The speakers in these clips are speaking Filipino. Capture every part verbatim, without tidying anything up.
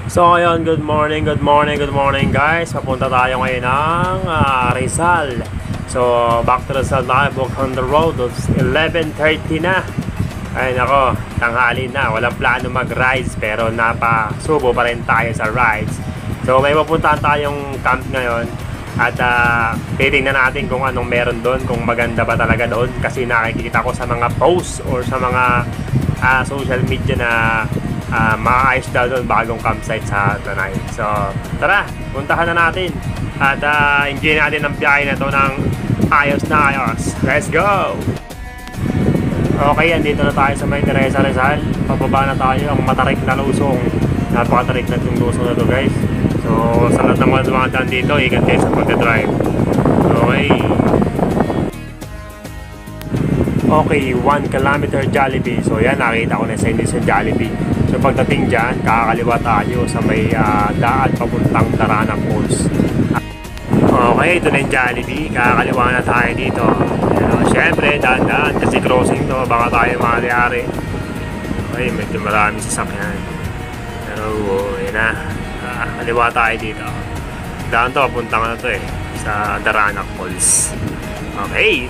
So ayun, good morning, good morning, good morning guys. Papunta tayo ngayon ng uh, Rizal. So back to Rizal na, book on the road. It's eleven thirty na. Ay nako, tanghali na. Walang plano mag-rides pero napasubo pa rin tayo sa rides. So may pupuntahan tayong camp ngayon. At uh, titingnan natin kung anong meron doon, kung maganda ba talaga doon. Kasi nakikita ko sa mga posts or sa mga uh, social media na Uh, maayos daw doon bagong campsite sa Tanay. So tara, puntahan na natin at uh, enjoy natin ang biyahe na to ng ayos na ayos. Let's go! Okay, andito na tayo sa may Teresa Rizal. Pababa na tayo ang matarik na lusong. Napakatarik na itong lusong na to guys. So sa lahat ng mga dumadaan dito, ingat kayo sa pagka-drive. Okay. Okay, one kilometer Jollibee. So yan, nakita ko na sa hindi sa Jollibee. So pagdating dyan, kakaliwa tayo sa may uh, daan papuntang Daranac Falls. Okay, ito na yung Jollibee. Kakaliwa na tayo dito. Pero, syempre, daan-daan kasi crossing to. Baka tayo makaliari. Okay, medyo marami sasakyan. Pero, yun na. Uh, kaliwa tayo dito. Daan to, papuntang na to eh. Sa Daranac Falls. Okay.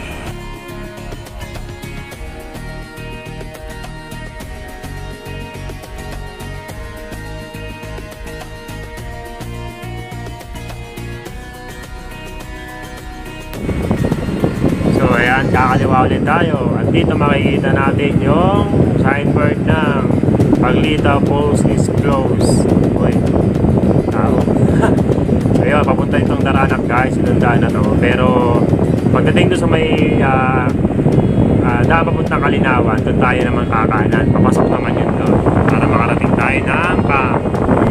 Ayan, kakaliwa ulit tayo at dito makikita natin yung signboard ng Paglita Falls is closed. Uy, tao. Ayun, papunta itong Daranac guys, sinundaan na to. Pero pagdating doon sa may uh, uh, daan papuntang Kalinawan, doon tayo naman kakanan. Papasok naman yun doon para makarating tayo ng camp.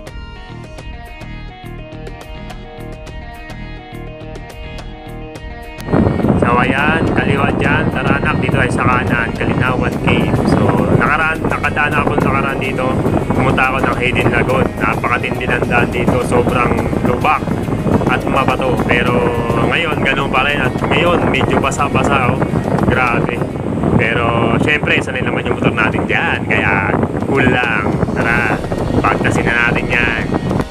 So ayan, kaliwa dyan, Daranac, dito ay sa kanan, Kalinawan Cave. So nakaraan, nakadaan ako nakaraan dito, pumunta ako ng Hidden Lagoon. Napakatindi ng daan dito, sobrang lubak at mabato. Pero ngayon, ganun pa rin. At ngayon, medyo basa-basa, oh. Grabe. Pero syempre, sanay naman yung motor natin dyan, kaya cool lang. Tara, pagtasin na natin yan.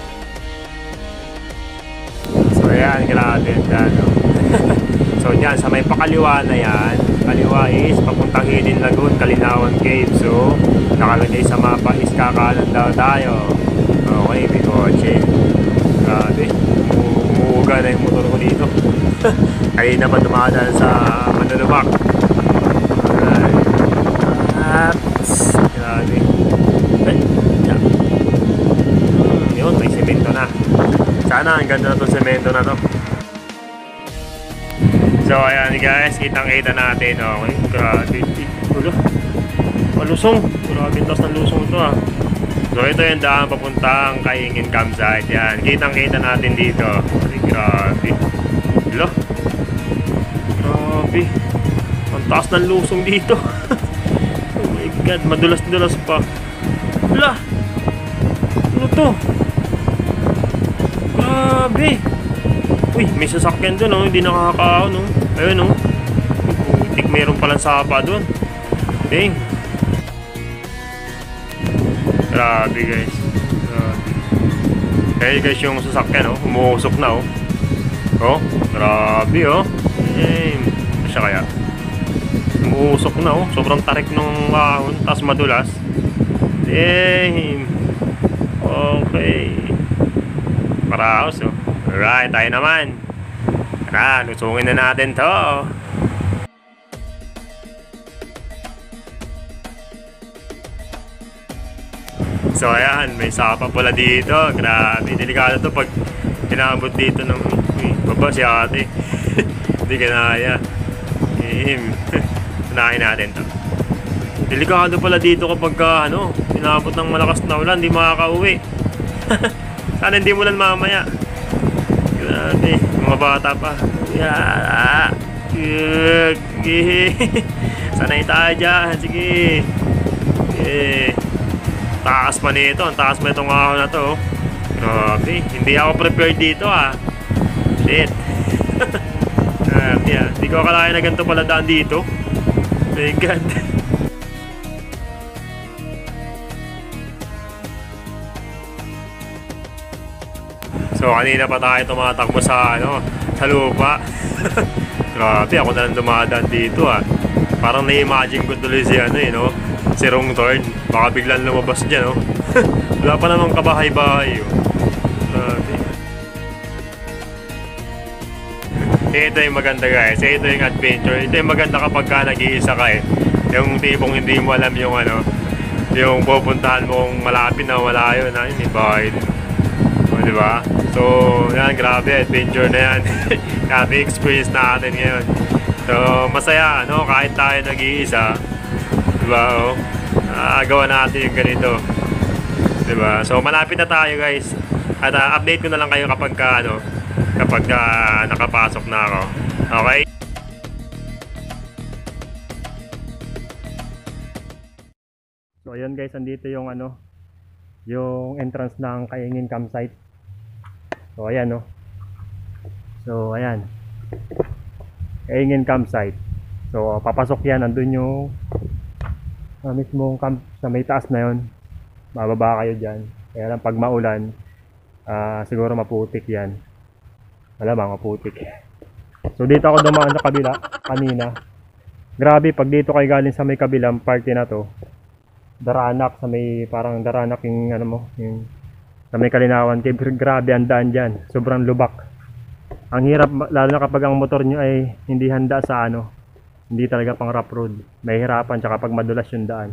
So ayan, grabe ang daan, oh. So dyan, sa may pakaliwa na yan, kaliwa is papuntang Hidden Lagoon, Kalinawan Cave. So nakalagay sa mapa is kakanan daw tayo. Okay, may kotse. Grabe, umuuga na yung motor ko dito. Ayun na pa dumadaan sa Manulubak. Alright. Grabe. Ay, yeah. Hmm, yun, may semento na. Sana ang ganda na itong semento na to. So ayan guys, kitang-kita natin. Okay, grabe. Ulo, malusong. Grabe tas ng lusong ito ah. So ito yung daan papuntang Kaingin Campsite. Yan, kitang-kita natin dito. Ay, grabe. Ulo, grabe. Ang taas ng lusong dito. Oh my god, madulas-dulas pa. Ulo, ano to? Grabe. Uy, may sasakyan dun, oh. Hindi nakakaaw, no? Ayun, oh. Tik, meron palang sapa dun. Dang. Grabe, guys. Grabe. Kaya guys, yung sasakyan, oh. Umuusok na, oh. Oh, grabe, oh. Dang. Ano siya kaya? Umuusok na, oh. Sobrang tarik nung ahon. Tapos madulas. Dang. Okay. Paraos, oh. Alright, tayo naman. Tara, lusungin na natin to. So ayan, may sapa pala dito. Grabe, delikado to pag inabot dito ng uy, baba si ate. Hindi kanaya. Him. Unahin natin to. Delikado pala dito kapag uh, ano, inabot ng malakas na ulan, hindi makakauwi. Sana hindi mulan mamaya. Grabe, mga bata pa. Yeah. Sige. Sanay tayo dyan. Sige. Sige. Taas pa nito. Ang taas pa itong ahon na to. Grabe. Hindi ako prepared dito ah. Shit. Grabe ah. Hindi ko akalain na ganito pala daan dito. My God. So kanina pa tayo tumatakbo sa ano, sa lupa. Grabe, ako na lang dumadaan dito ah. Parang na-imagine ko tuloy si ano eh, no? Si wrong turn. Baka biglang lumabas dyan, no? Wala pa namang kabahay-bahay, oh. Grabe. Ito yung maganda guys, ito yung adventure. Ito yung maganda kapag ka nag-iisa ka eh. Yung tipong hindi mo alam yung ano, yung pupuntahan mo kung malapit na wala yun, na yun, bahay din. O, diba? So, yan, grabe, adventure na yan. Grabe experience natin ngayon. So, masaya, no? Kahit tayo nag-iisa, diba, oh, uh, gawa natin yung ganito. Diba? So, malapit na tayo guys. At uh, update ko na lang kayo kapag ka, ano, kapag uh, nakapasok na ako. Okay? So ayun guys, andito yung ano, yung entrance ng Kaingin campsite. So ayan, no. So ayan. Kaingin campsite. So papasok yan, andun yung uh, mismong camp sa may taas na yon. Bababa kayo diyan. Kaya lang pag maulan, uh, siguro maputik yan. Malamang maputik. So dito ako dumaan sa kabila kanina. Grabe, pag dito kayo galing sa may kabilang party na to, Daranak, sa may parang Daranak yung ano mo, yung sa may Kalinawan. Kaya grabe ang daan dyan, sobrang lubak. Ang hirap, lalo na kapag ang motor nyo ay hindi handa sa ano, hindi talaga pang rough road. May hirapan, tsaka pag madulas yung daan.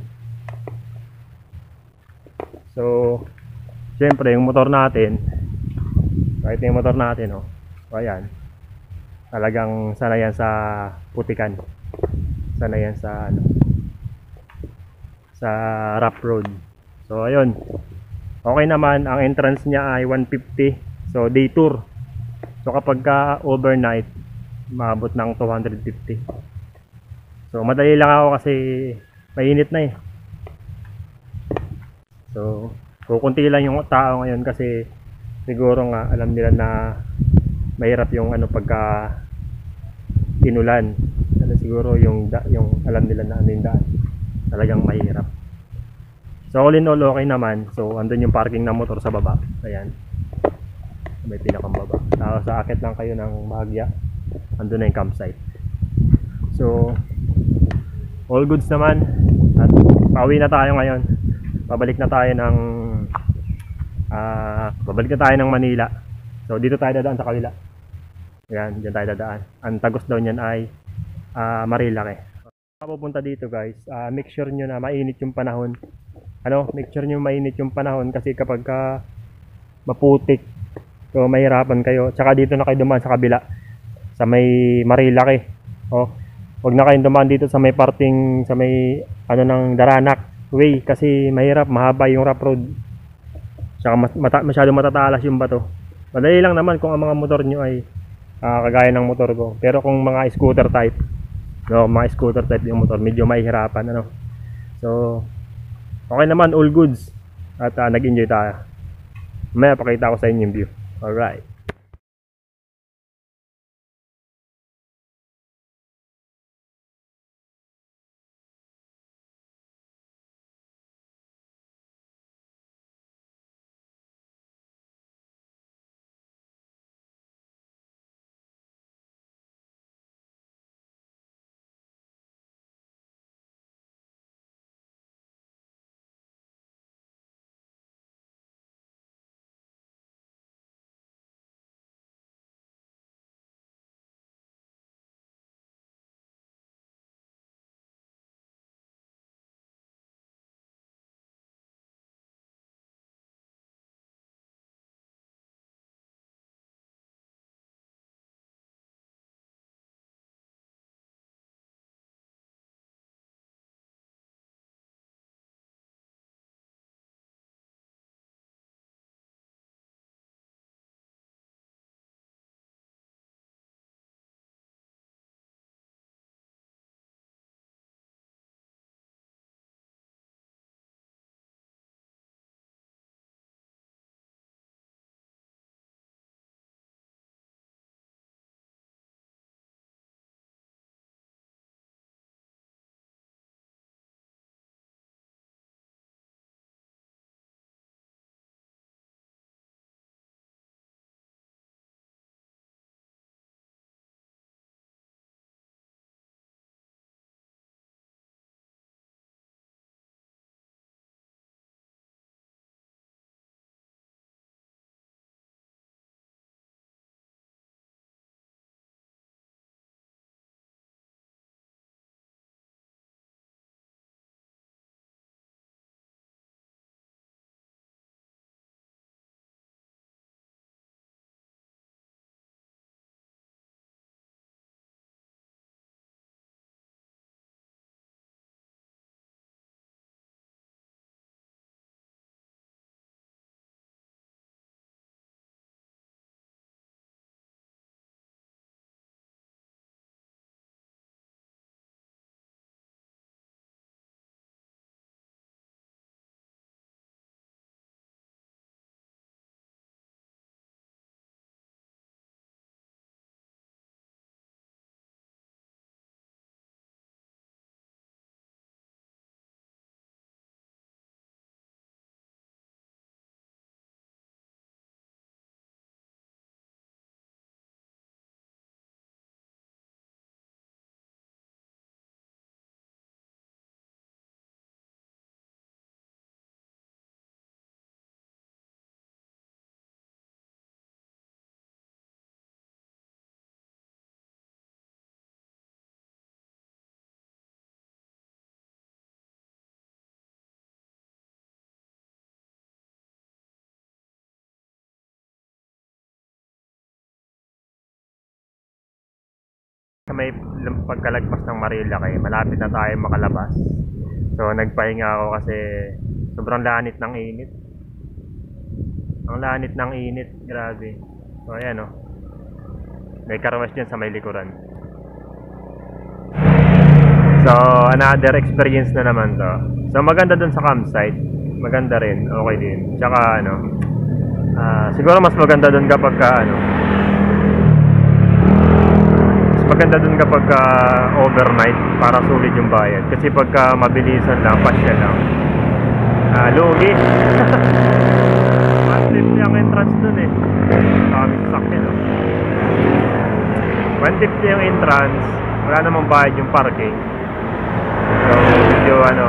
So syempre yung motor natin, kahit yung motor natin, oh, so ayan, talagang sana yan sa putikan, sana yan sa ano, sa rough road. So ayun, okay naman. Ang entrance niya ay one fifty. So day tour. So kapag ka overnight, maabot ng two hundred fifty. So madali lang ako kasi mainit na eh. So kukunti lang yung tao ngayon kasi siguro nga alam nila na mahirap yung ano pagka inulan. Ano siguro yung da, yung alam nila na ano yung daan, talagang mahirap. So all in all, okay naman. So andun yung parking ng motor sa baba. Ayan, may pinakang baba. Tapos sa akit lang kayo ng Bahagya, andun na yung campsite. So all goods naman. At pauwi na tayo ngayon. Pabalik na tayo ng uh, Pabalik na tayo ng Manila. So dito tayo dadaan sa kabila. Ayan, dyan tayo dadaan. Ang tagos daw niyan ay uh, Marilake. Pupunta dito guys, uh, make sure nyo na mainit yung panahon. Ano, make sure nyo mainit yung panahon kasi kapag ka maputik, so mahirapan kayo. Tsaka dito na kayo dumaan sa kabila, sa may Marilake. Oh, wag na kayong dumaan dito sa may parting, sa may ano ng Daranak way kasi mahirap, mahaba yung rough road. Tsaka mata, masyadong matatalas yung bato. Madali lang naman kung ang mga motor nyo ay uh, kagaya ng motor ko. Pero kung mga scooter type, no, mga scooter type yung motor, medyo mahihirapan, ano. So okay naman, all goods. At uh, nag-enjoy tayo. May pakita ko sa inyo yung view. Alright. Sa may pagkalagpas ng Marilaki, malapit na tayo makalabas. So nagpahinga ako kasi sobrang lanit ng init. Ang lanit ng init, grabe. So ayan oh. May karawas dyan sa may likuran. So another experience na naman to. So maganda dun sa campsite. Maganda rin, okay din. Tsaka ano, uh, siguro mas maganda dun kapag ka, ano, mas maganda dun kapag ka overnight para sulit yung bayad. Kasi pagka mabilisan lang, pasya lang, uh, lugi. one fifty ang entrance dun eh. Kami sasakyan no? one fifty yung entrance, wala namang bayad yung parking. So medyo ano,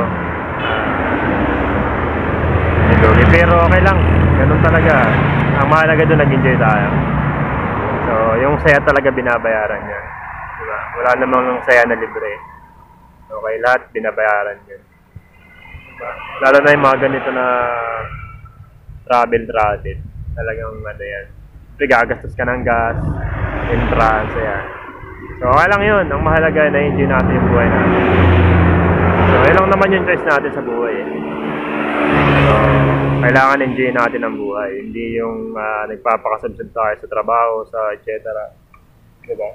lugi. Pero okay lang, ganun talaga. Ang mahalaga doon, nag-enjoy tayo. So yung saya talaga binabayaran niya, diba? Wala namang saya na libre. Okay, lahat binabayaran yun, diba? Lalo na yung mga ganito na travel travel, talagang ano yan, gagastos ka ng gas, entrance, yan. So okay lang yun, ang mahalaga na enjoy natin yung buhay natin. So yun lang naman yung choice natin sa buhay eh. So kailangan enjoy natin ang buhay, hindi yung uh, nagpapakasabsab tayo sa trabaho, sa et cetera. Diba?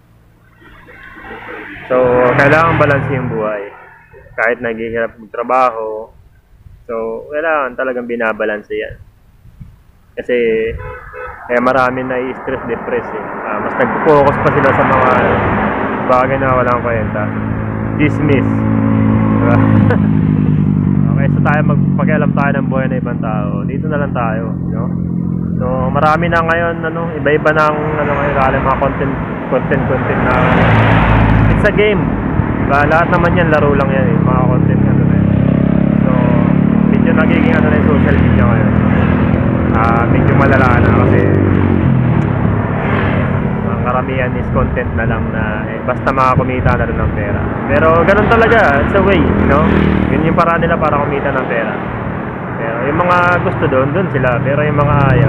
So kailangan balance yung buhay. Kahit naghihirap magtrabaho, so kailangan talagang binabalanse yan. Kasi kaya marami na i-stress, depress eh. Uh, mas nag-focus pa sila sa mga bagay na walang kwenta. Dismiss. Diba? Okay, so tayo magpakialam tayo ng buhay ng ibang tao. Dito na lang tayo, no? So marami na ngayon, ano, iba-iba ng ano ngayon, mga content, content, content na it's a game. Diba? Lahat naman yan, laro lang yan eh, mga content ano na yan. So medyo nagiging ano na yung social media ngayon. Uh, medyo malala na kasi ang karamihan is content na lang na eh, basta makakumita na rin ng pera. Pero ganun talaga, it's a way, you know? Yun yung paraan nila para kumita ng pera. Pero yung mga gusto doon, doon sila. Pero yung mga ayaw,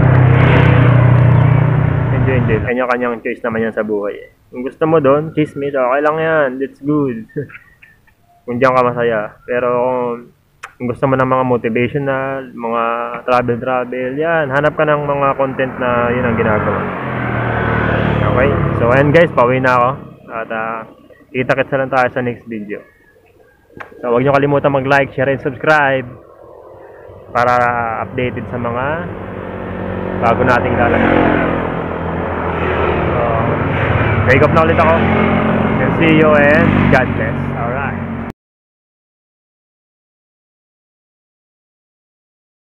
enjoy, enjoy. Kanya-kanyang choice naman yan sa buhay eh. Kung gusto mo doon, chismis, okay lang yan, that's good. Kung diyan ka masaya. Pero kung Kung gusto mo ng mga motivational, mga travel-travel, yan, hanap ka ng mga content na yun ang ginagawa. Okay? So, ayan guys, pauwi na ako. At uh, kita-kits na lang tayo sa next video. So, huwag nyo kalimutan mag-like, share, and subscribe para updated sa mga bago nating lalagay. So, wake up na ulit ako. And see you and God bless.